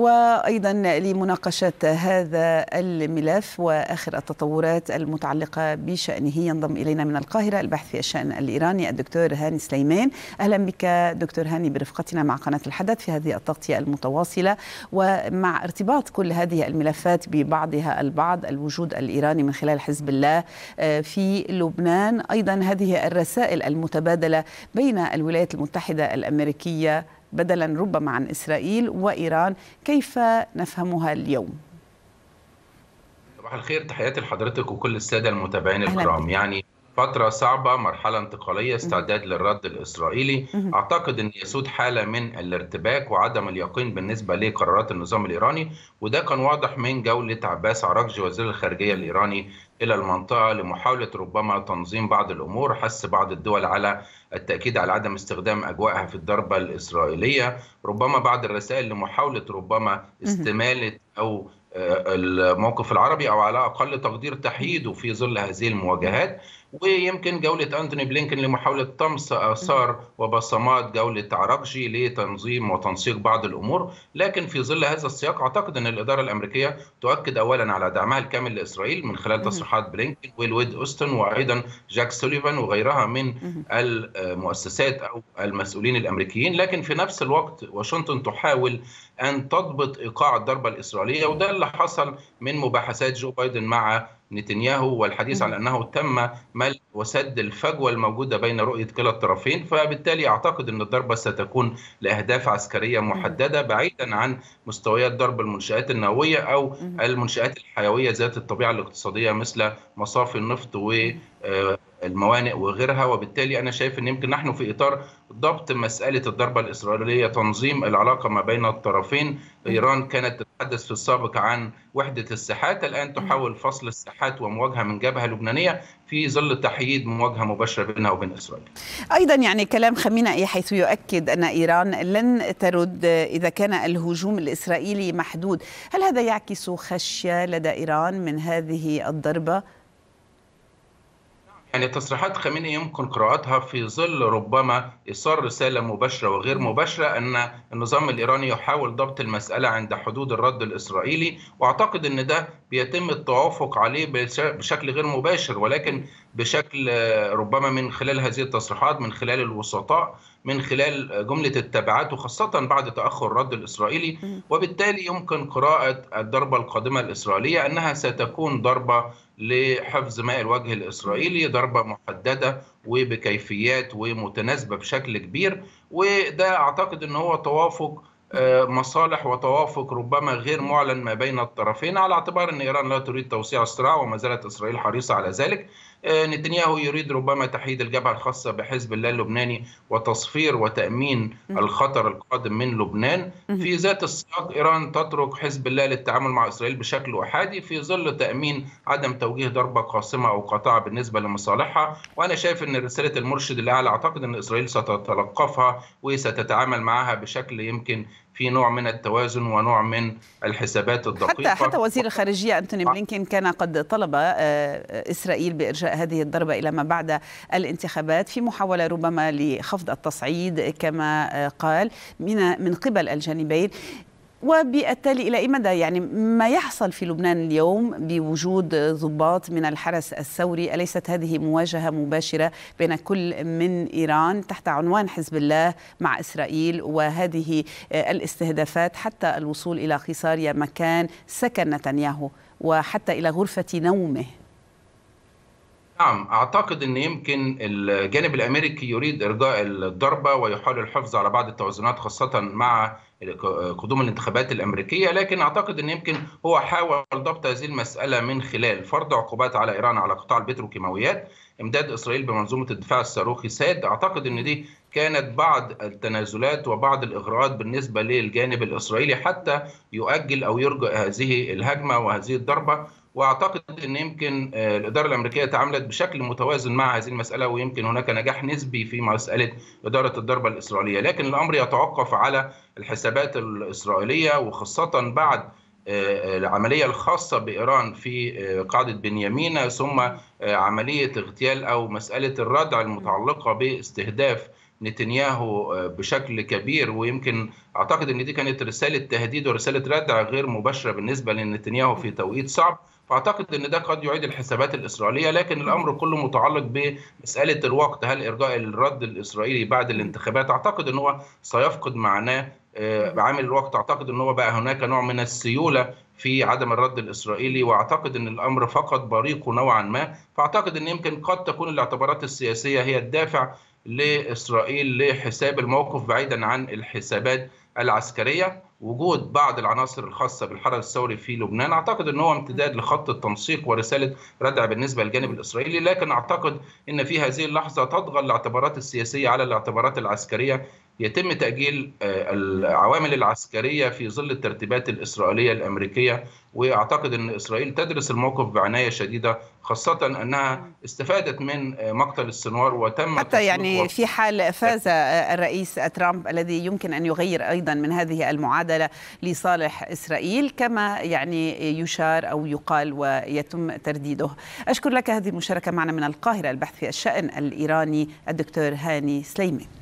وأيضا لمناقشة هذا الملف وآخر التطورات المتعلقة بشأنه ينضم إلينا من القاهرة الباحث في الشأن الإيراني الدكتور هاني سليمان. أهلا بك دكتور هاني برفقتنا مع قناة الحدث في هذه التغطية المتواصلة، ومع ارتباط كل هذه الملفات ببعضها البعض، الوجود الإيراني من خلال حزب الله في لبنان، أيضا هذه الرسائل المتبادلة بين الولايات المتحدة الأمريكية بدلا ربما عن إسرائيل وإيران، كيف نفهمها اليوم؟ صباح الخير، تحياتي لحضرتك وكل السادة المتابعين الكرام. يعني فترة صعبة، مرحلة انتقالية، استعداد للرد الإسرائيلي. أعتقد أن يسود حالة من الارتباك وعدم اليقين بالنسبة لقرارات النظام الإيراني، وده كان واضح من جولة عباس عراقجي وزير الخارجية الإيراني إلى المنطقة لمحاولة ربما تنظيم بعض الأمور، حث بعض الدول على التأكيد على عدم استخدام أجوائها في الضربة الإسرائيلية، ربما بعض الرسائل لمحاولة ربما استمالة أو الموقف العربي أو على أقل تقدير تحييده في ظل هذه المواجهات. ويمكن جولة أنتوني بلينكن لمحاولة طمس آثار وبصمات جولة عراقجي لتنظيم وتنسيق بعض الأمور. لكن في ظل هذا السياق أعتقد أن الإدارة الأمريكية تؤكد أولا على دعمها الكامل لإسرائيل من خلال تصريحات بلينكن ويل أوستن وأيضا جاك سوليفان وغيرها من المؤسسات أو المسؤولين الأمريكيين. لكن في نفس الوقت واشنطن تحاول أن تضبط إيقاع الضربة الإسرائيلية، وده اللي حصل من مباحثات جو بايدن مع نتنياهو والحديث عن أنه تم ملء وسد الفجوة الموجودة بين رؤية كلا الطرفين. فبالتالي أعتقد أن الضربة ستكون لأهداف عسكرية محددة بعيدا عن مستويات ضرب المنشآت النووية أو المنشآت الحيوية ذات الطبيعة الاقتصادية مثل مصافي النفط والموانئ وغيرها. وبالتالي أنا شايف أن يمكن نحن في إطار ضبط مسألة الضربة الإسرائيلية، تنظيم العلاقة ما بين الطرفين. إيران كانت تتحدث في السابق عن وحدة الساحات، الآن تحاول فصل الساحات ومواجهة من جبهة لبنانية في ظل تحييد مواجهة مباشرة بينها وبين إسرائيل. أيضا يعني كلام خامنئي حيث يؤكد أن إيران لن ترد إذا كان الهجوم الإسرائيلي محدود، هل هذا يعكس خشية لدى إيران من هذه الضربة؟ يعني تصريحات خامنئي يمكن قراءتها في ظل ربما إيصال رسالة مباشرة وغير مباشرة أن النظام الإيراني يحاول ضبط المسألة عند حدود الرد الإسرائيلي، وأعتقد أن ده بيتم التوافق عليه بشكل غير مباشر، ولكن بشكل ربما من خلال هذه التصريحات، من خلال الوسطاء، من خلال جملة التبعات، وخاصة بعد تأخر الرد الإسرائيلي. وبالتالي يمكن قراءة الضربة القادمة الإسرائيلية أنها ستكون ضربة لحفظ ماء الوجه الإسرائيلي، ضربة محددة وبكيفيات ومتناسبة بشكل كبير. وده أعتقد أنه هو توافق مصالح وتوافق ربما غير معلن ما بين الطرفين، على اعتبار أن إيران لا تريد توسيع الصراع وما زالت إسرائيل حريصة على ذلك. نتنياهو يريد ربما تحييد الجبهة الخاصة بحزب الله اللبناني وتصفير وتأمين الخطر القادم من لبنان. في ذات السياق إيران تترك حزب الله للتعامل مع إسرائيل بشكل أحادي في ظل تأمين عدم توجيه ضربة قاصمة أو قاطعة بالنسبة لمصالحها. وأنا شايف أن رسالة المرشد الأعلى أعتقد أن إسرائيل ستتلقفها وستتعامل معها بشكل يمكن في نوع من التوازن ونوع من الحسابات الدقيقة. حتى وزير الخارجية أنتوني بلينكن كان قد طلب إسرائيل بإرجاء هذه الضربة إلى ما بعد الانتخابات في محاولة ربما لخفض التصعيد كما قال من قبل الجانبين. وبالتالي إلى أي مدى يعني ما يحصل في لبنان اليوم بوجود ضباط من الحرس الثوري، أليست هذه مواجهة مباشرة بين كل من إيران تحت عنوان حزب الله مع إسرائيل، وهذه الاستهدافات حتى الوصول إلى قيصاريا مكان سكن نتنياهو وحتى إلى غرفة نومه؟ نعم، أعتقد أن يمكن الجانب الأمريكي يريد إرجاء الضربة ويحاول الحفظ على بعض التوازنات خاصة مع قدوم الانتخابات الأمريكية. لكن أعتقد أن يمكن هو حاول ضبط هذه المسألة من خلال فرض عقوبات على إيران على قطاع البتروكيماويات، إمداد إسرائيل بمنظومة الدفاع الصاروخي ساد. أعتقد أن دي كانت بعض التنازلات وبعض الإغراءات بالنسبة للجانب الإسرائيلي حتى يؤجل أو يرجئ هذه الهجمة وهذه الضربة. واعتقد ان يمكن الاداره الامريكيه تعاملت بشكل متوازن مع هذه المساله، ويمكن هناك نجاح نسبي في مساله اداره الضربه الاسرائيليه. لكن الامر يتوقف على الحسابات الاسرائيليه، وخاصه بعد العمليه الخاصه بايران في قاعده بنيامين، ثم عمليه اغتيال او مساله الردع المتعلقه باستهداف نتنياهو بشكل كبير، ويمكن أعتقد أن دي كانت رسالة تهديد ورسالة ردع غير مباشرة بالنسبة لنتنياهو في توقيت صعب. فأعتقد أن ده قد يعيد الحسابات الإسرائيلية، لكن الأمر كله متعلق بمسألة الوقت. هل إرجاء الرد الإسرائيلي بعد الانتخابات؟ أعتقد أن هو سيفقد معناه بعامل الوقت. أعتقد أن هو بقى هناك نوع من السيولة في عدم الرد الإسرائيلي، وأعتقد أن الأمر فقد بريقه نوعا ما. فأعتقد أن يمكن قد تكون الاعتبارات السياسية هي الدافع لإسرائيل لحساب الموقف بعيدا عن الحسابات العسكرية. وجود بعض العناصر الخاصة بالحرس الثوري في لبنان أعتقد أنه هو امتداد لخط التنسيق ورسالة ردع بالنسبة للجانب الإسرائيلي، لكن أعتقد أن في هذه اللحظة تطغى الاعتبارات السياسية على الاعتبارات العسكرية. يتم تأجيل العوامل العسكرية في ظل الترتيبات الإسرائيلية الأمريكية، وأعتقد أن إسرائيل تدرس الموقف بعناية شديدة، خاصة أنها استفادت من مقتل السنوار وتم حتى يعني في حال فاز الرئيس ترامب الذي يمكن أن يغير أيضا من هذه المعادلة لصالح إسرائيل كما يعني يشار أو يقال ويتم ترديده. أشكر لك هذه المشاركة معنا من القاهرة، البحث في الشأن الإيراني الدكتور هاني سليمي.